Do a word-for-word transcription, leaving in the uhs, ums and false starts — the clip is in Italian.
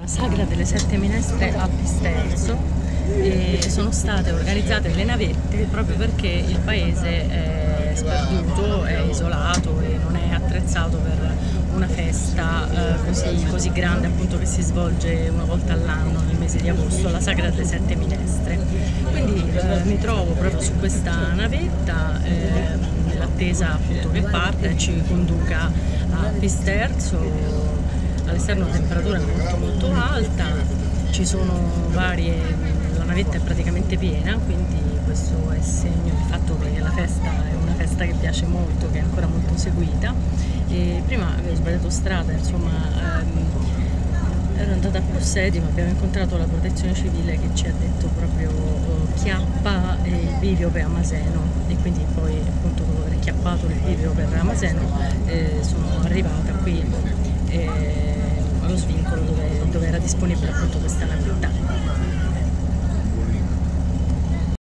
Sagra delle Sette Minestre a Pisterzo e sono state organizzate le navette proprio perché il paese è sperduto, è isolato e non è attrezzato per una festa eh, così, così grande, appunto, che si svolge una volta all'anno nel mese di agosto, la Sagra delle Sette Minestre. Quindi eh, mi trovo proprio su questa navetta eh, nell'attesa appunto che parta e ci conduca a Pisterzo. All'esterno la temperatura è molto molto alta, ci sono varie, la navetta è praticamente piena, quindi questo è segno del fatto che la festa è una festa che piace molto, che è ancora molto seguita. E prima avevo sbagliato strada, insomma ehm, ero andata a Possedi, ma abbiamo incontrato la protezione civile che ci ha detto proprio eh, Chiappa e il bivio per Amaseno, e quindi poi appunto dopo aver chiappato il bivio per Amaseno eh, sono arrivata qui eh, allo svincolo dove, dove era disponibile appunto questa navetta.